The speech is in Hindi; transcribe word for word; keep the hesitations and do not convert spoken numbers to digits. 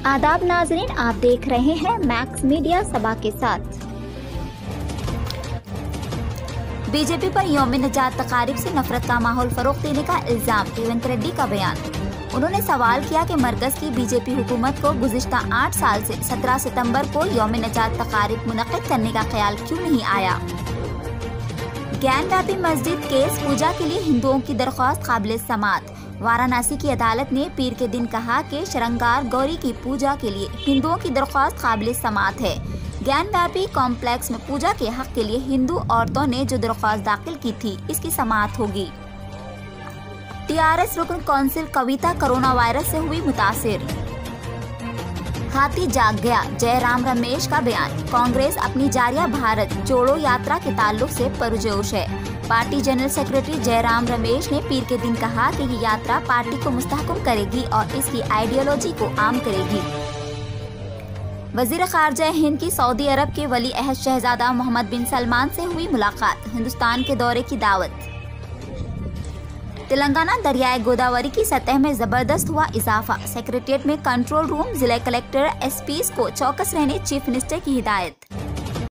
आदाब नाजरीन, आप देख रहे हैं मैक्स मीडिया सबा के साथ। बीजेपी पर यौम निजात तकारीब से नफरत का माहौल फरोग देने का इल्जाम, रेवंत रेड्डी का बयान। उन्होंने सवाल किया कि मरकज की बीजेपी हुकूमत को गुज़िश्ता आठ साल से सत्रह सितंबर को यौम निजात तकारीब मुनक़्क़िद करने का ख्याल क्यों नहीं आया। ज्ञानव्यापी मस्जिद केस, पूजा के लिए हिंदुओं की दरख्वास्त काबिल समात। वाराणसी की अदालत ने पीर के दिन कहा कि श्रृंगार गौरी की पूजा के लिए हिंदुओं की दरख्वास्त काबिल समात है। ज्ञानव्यापी कॉम्प्लेक्स में पूजा के हक के लिए हिंदू औरतों ने जो दरख्वास्त दाखिल की थी, इसकी समात होगी। टीआरएस रुकन कौंसिल कविता कोरोना वायरस से हुई मुतासिर। हाथी जाग गया, जयराम रमेश का बयान। कांग्रेस अपनी जारिया भारत जोड़ो यात्रा के ताल्लुक से पुरजोश है। Party general secretary Jairam Ramesh ने पीर के दिन कहा कि ये यात्रा पार्टी को मुस्तहकम करेगी और इसकी आइडियोलॉजी को आम करेगी। वजीर खारजा हिंद की सऊदी अरब के वली अहद शहजादा मोहम्मद बिन सलमान से हुई मुलाकात, हिंदुस्तान के दौरे की दावत। तेलंगाना दरियाए गोदावरी की सतह में जबरदस्त हुआ इजाफा, सेक्रेटेरिएट में कंट्रोल रूम, जिला कलेक्टर एसपीज को चौकस रहने चीफ मिनिस्टर की हिदायत।